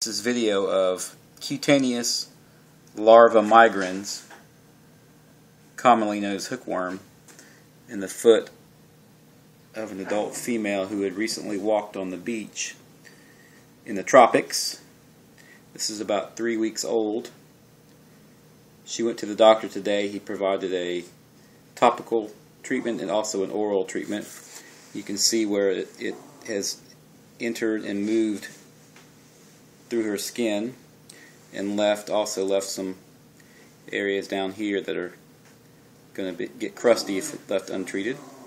This is video of Cutaneous Larva Migrans, commonly known as hookworm, in the foot of an adult female who had recently walked on the beach in the tropics. This is about 3 weeks old. She went to the doctor today. He provided a topical treatment and also an oral treatment. You can see where it has entered and moved through her skin and also left some areas down here that are going to get crusty if left untreated.